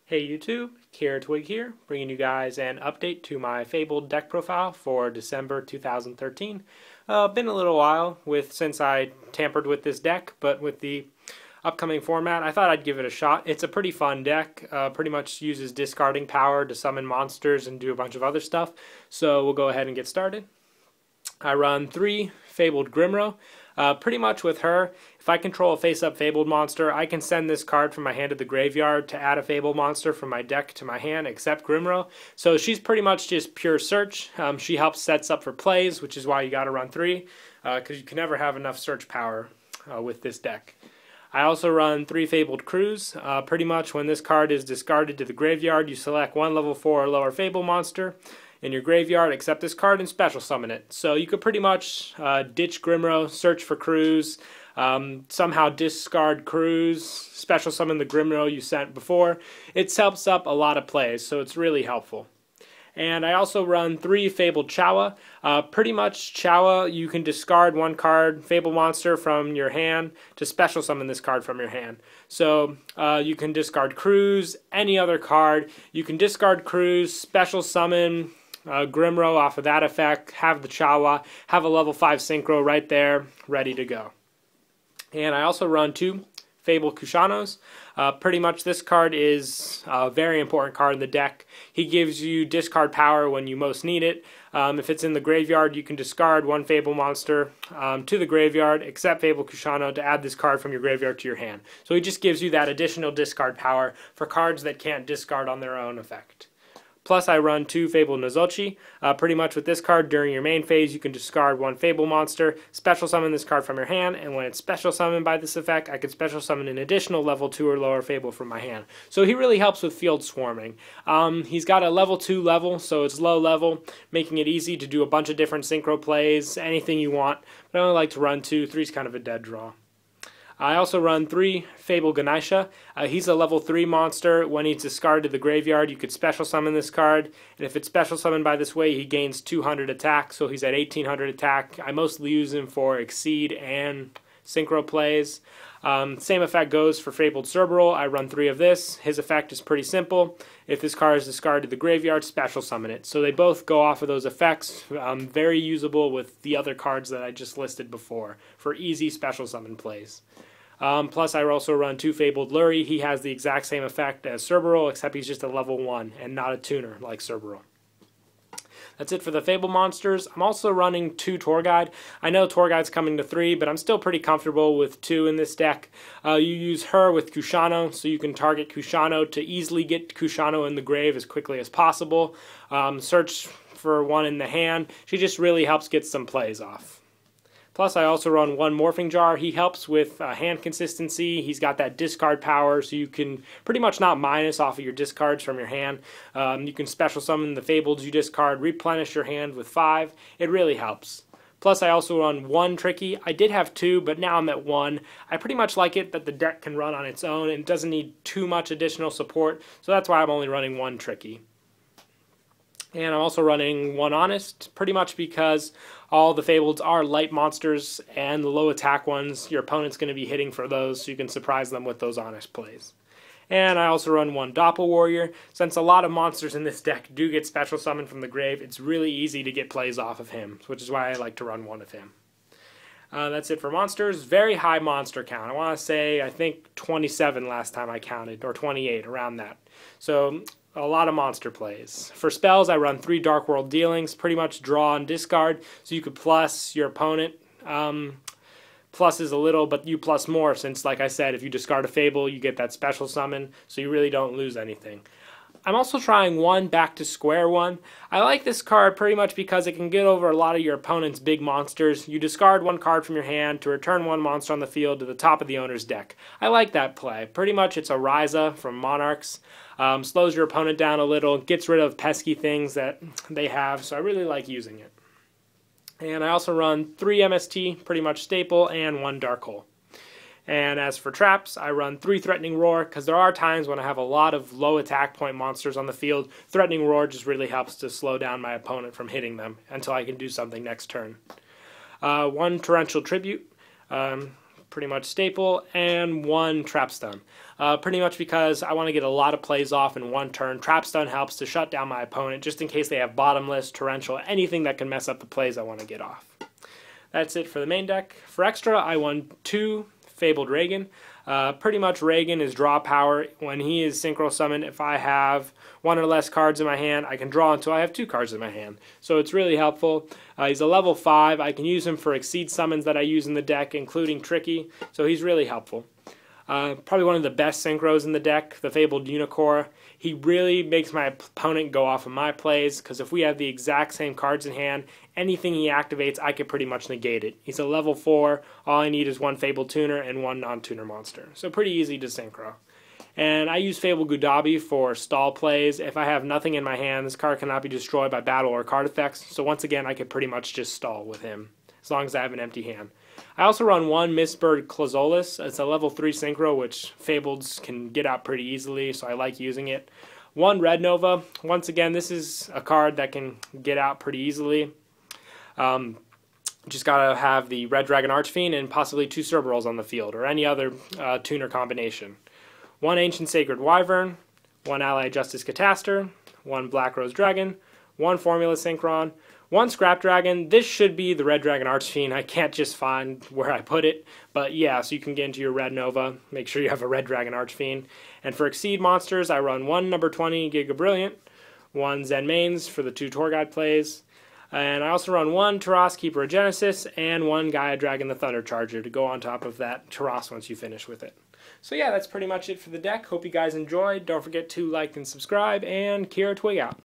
Hey YouTube, Kira Twig here, bringing you guys an update to my Fabled deck profile for December 2013. Been a little while since I tampered with this deck, but with the upcoming format, I thought I'd give it a shot. It's a pretty fun deck, pretty much uses discarding power to summon monsters and do a bunch of other stuff, so we'll go ahead and get started. I run 3 Fabled Grimro. Pretty much with her, if I control a face-up Fabled monster, I can send this card from my hand to the graveyard to add a Fabled monster from my deck to my hand, except Grimro. So she's pretty much just pure search. She helps sets up for plays, which is why you gotta run 3, because you can never have enough search power with this deck. I also run 3 Fabled Crews. Pretty much when this card is discarded to the graveyard, you select one level 4 or lower Fabled monster in your graveyard, accept this card, and special summon it. So you could pretty much ditch Grimro, search for Crews, somehow discard Crews, special summon the Grimro you sent before. It helps up a lot of plays, so it's really helpful. And I also run 3 Fabled Chawa. Pretty much Chawa, you can discard one card, Fabled monster, from your hand to special summon this card from your hand. So you can discard Crews, any other card. You can discard Crews, special summon Grimro off of that effect, have the Chawa, have a level 5 Synchro right there, ready to go. And I also run 2 Fabled Kushanos. Pretty much this card is a very important card in the deck. He gives you discard power when you most need it. If it's in the graveyard, you can discard one Fabled monster to the graveyard, except Fabled Kushano, to add this card from your graveyard to your hand. So he just gives you that additional discard power for cards that can't discard on their own effect. Plus, I run 2 Fabled Nozochi. Pretty much with this card, during your main phase, you can discard one Fabled monster, special summon this card from your hand, and when it's special summoned by this effect, I can special summon an additional level 2 or lower Fable from my hand. So he really helps with field swarming. He's got a level 2 level, so it's low level, making it easy to do a bunch of different synchro plays, anything you want. But I only like to run 2. 3's kind of a dead draw. I also run 3 Fabled Ganesha. He's a level 3 monster. When he's discarded to the graveyard, you could special summon this card. And if it's special summoned by this way, he gains 200 attack, so he's at 1800 attack. I mostly use him for Exceed and Synchro plays. Same effect goes for Fabled Cerberus. I run 3 of this. His effect is pretty simple. If this card is discarded to the graveyard, special summon it. So they both go off of those effects. Very usable with the other cards that I just listed before for easy special summon plays. Plus, I also run 2 Fabled Luri. He has the exact same effect as Cerberus, except he's just a level 1 and not a tuner like Cerberus. That's it for the Fabled monsters. I'm also running 2 Tour Guide. I know Tour Guide's coming to 3, but I'm still pretty comfortable with 2 in this deck. You use her with Kushano, so you can target Kushano to easily get Kushano in the grave as quickly as possible. Search for one in the hand. She just really helps get some plays off. Plus, I also run 1 Morphing Jar. He helps with hand consistency. He's got that discard power, so you can pretty much not minus off of your discards from your hand. You can special summon the Fabled you discard, replenish your hand with 5. It really helps. Plus, I also run 1 Tricky. I did have 2, but now I'm at 1. I pretty much like it that the deck can run on its own and doesn't need too much additional support, so that's why I'm only running 1 Tricky. And I'm also running 1 Honest, pretty much because all the Fableds are light monsters, and the low attack ones, your opponent's going to be hitting for those, so you can surprise them with those Honest plays. And I also run 1 Doppel Warrior. Since a lot of monsters in this deck do get special summoned from the grave, it's really easy to get plays off of him, which is why I like to run 1 of him. That's it for monsters. Very high monster count. I want to say, I think 27 last time I counted, or 28, around that. So a lot of monster plays. For spells, I run 3 Dark World Dealings, pretty much draw and discard, so you could plus your opponent. Plus is a little, but you plus more, since, like I said, if you discard a Fable, you get that special summon, so you really don't lose anything. I'm also trying 1 Back to Square One. I like this card pretty much because it can get over a lot of your opponent's big monsters. You discard 1 card from your hand to return 1 monster on the field to the top of the owner's deck. I like that play. Pretty much it's a Ryza from Monarchs. Slows your opponent down a little, gets rid of pesky things that they have, so I really like using it. And I also run 3 MST, pretty much staple, and 1 Dark Hole. And as for traps, I run 3 Threatening Roar, because there are times when I have a lot of low attack point monsters on the field. Threatening Roar just really helps to slow down my opponent from hitting them until I can do something next turn. 1 Torrential Tribute, pretty much staple, and 1 Trap Stun. pretty much because I want to get a lot of plays off in one turn. Trapstun helps to shut down my opponent just in case they have Bottomless, Torrential, anything that can mess up the plays I want to get off. That's it for the main deck. For extra, I won 2 Fabled Raygan. Pretty much Raygan is draw power. When he is synchro summoned, if I have 1 or less cards in my hand, I can draw until I have 2 cards in my hand. So it's really helpful. He's a level 5. I can use him for Exceed summons that I use in the deck, including Tricky. So he's really helpful. Probably one of the best synchros in the deck, the Fabled Unicorn. He really makes my opponent go off of my plays, because if we have the exact same cards in hand, anything he activates, I can pretty much negate it. He's a level 4. All I need is 1 Fabled Tuner and 1 non-tuner monster. So pretty easy to synchro. And I use Fabled Gudabi for stall plays. If I have nothing in my hand, this card cannot be destroyed by battle or card effects. So once again, I could pretty much just stall with him, as long as I have an empty hand. I also run 1 Mistbird Clazolis. It's a level 3 synchro, which Fableds can get out pretty easily, so I like using it. 1 Red Nova. Once again, this is a card that can get out pretty easily. Just gotta have the Red Dragon Archfiend and possibly 2 Cerberals on the field, or any other tuner combination. 1 Ancient Sacred Wyvern, 1 Allied Justice Cataster, 1 Black Rose Dragon, 1 Formula Synchron, 1 Scrap Dragon. This should be the Red Dragon Archfiend. I can't just find where I put it. But yeah, so you can get into your Red Nova. Make sure you have a Red Dragon Archfiend. And for Exceed monsters, I run 1 number 20 Giga Brilliant, 1 Zen Mains for the 2 Tour Guide plays. And I also run 1 Taras Keeper of Genesis and 1 Gaia Dragon the Thunder Charger to go on top of that Taras once you finish with it. So yeah, that's pretty much it for the deck. Hope you guys enjoyed. Don't forget to like and subscribe, and Kira Twig out.